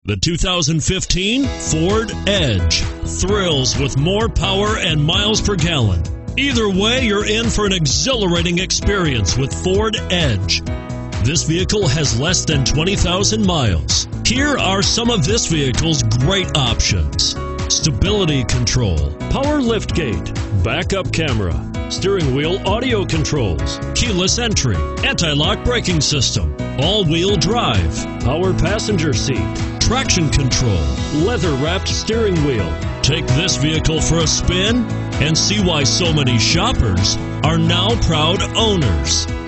The 2015 Ford Edge thrills with more power and miles per gallon. Either way, you're in for an exhilarating experience with Ford Edge. This vehicle has less than 20,000 miles. Here are some of this vehicle's great options: stability control, power liftgate, backup camera, steering wheel audio controls, keyless entry, anti-lock braking system, all-wheel drive, power passenger seat, traction control, leather-wrapped steering wheel. Take this vehicle for a spin and see why so many shoppers are now proud owners.